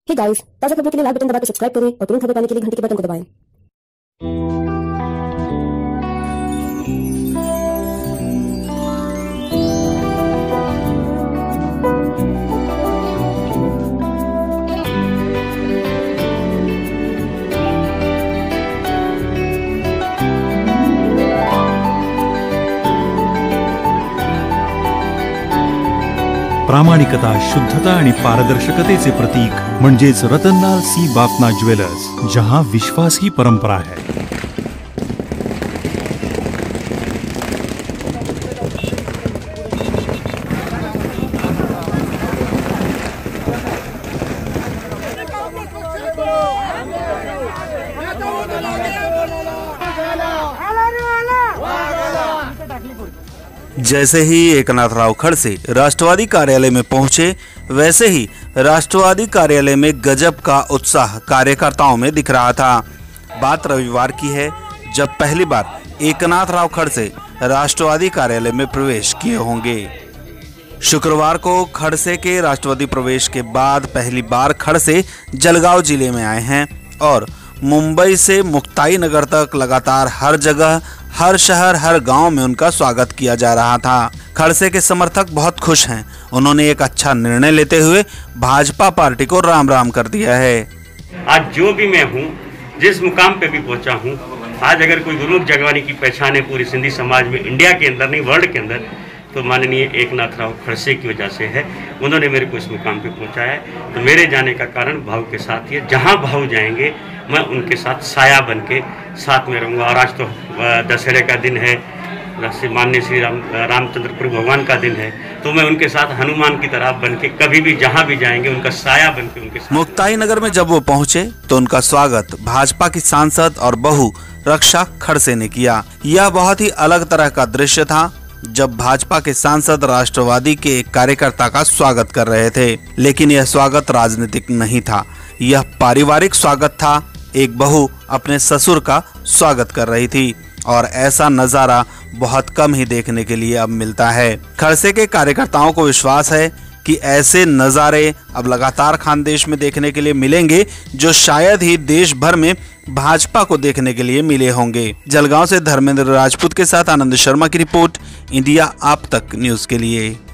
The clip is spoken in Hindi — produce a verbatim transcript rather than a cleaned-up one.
हे गाइस, ताज़ा खबरों के लिए लाल बटन दबाकर सब्सक्राइब करें और तुरंत खबर पाने के लिए घंटी के बटन को दबाएं। प्रामाणिकता, शुद्धता आणि पारदर्शकतेचे प्रतीक म्हणजेच रतनलाल सी बाफना ज्वेलर्स, जहां विश्वास ही परंपरा है। जैसे ही एकनाथराव खड़से राष्ट्रवादी कार्यालय में पहुंचे, वैसे ही राष्ट्रवादी कार्यालय में गजब का उत्साह कार्यकर्ताओं में दिख रहा था। बात रविवार की है, जब पहली बार एकनाथराव खड़से राष्ट्रवादी कार्यालय में प्रवेश किए होंगे। शुक्रवार को खड़से के राष्ट्रवादी प्रवेश के बाद पहली बार खड़से जलगांव जिले में आए हैं और मुंबई से मुक्ताई नगर तक लगातार हर जगह, हर शहर, हर गांव में उनका स्वागत किया जा रहा था। खड़से के समर्थक बहुत खुश हैं। उन्होंने एक अच्छा निर्णय लेते हुए भाजपा पार्टी को राम राम कर दिया है। आज जो भी मैं हूँ, जिस मुकाम पे भी पहुँचा हूँ, आज अगर कोई गुरमुख जगवानी की पहचान है पूरी सिंधी समाज में, इंडिया के अंदर नहीं वर्ल्ड के अंदर, तो माननीय एकनाथराव खड़से की वजह से है। उन्होंने मेरे को इस मुकाम पे पहुँचाया है। तो मेरे जाने का कारण भाव के साथ ही, जहाँ भाव जाएंगे मैं उनके साथ साया बन के साथ में रहूँगा। और आज तो दशहरे का दिन है, माननीय श्री राम रामचंद्र प्रभु भगवान का दिन है, तो मैं उनके साथ हनुमान की तरह बन के कभी भी जहाँ भी जाएंगे उनका साया बन के उनके साथ। मुक्ताई नगर में जब वो पहुंचे तो उनका स्वागत भाजपा की सांसद और बहू रक्षा खड़से ने किया। यह बहुत ही अलग तरह का दृश्य था जब भाजपा के सांसद राष्ट्रवादी के एक कार्यकर्ता का स्वागत कर रहे थे। लेकिन यह स्वागत राजनीतिक नहीं था, यह पारिवारिक स्वागत था। एक बहू अपने ससुर का स्वागत कर रही थी और ऐसा नजारा बहुत कम ही देखने के लिए अब मिलता है। खड़से के कार्यकर्ताओं को विश्वास है कि ऐसे नज़ारे अब लगातार खानदेश में देखने के लिए मिलेंगे, जो शायद ही देश भर में भाजपा को देखने के लिए मिले होंगे। जलगांव से धर्मेंद्र राजपूत के साथ आनंद शर्मा की रिपोर्ट, इंडिया आप तक न्यूज के लिए।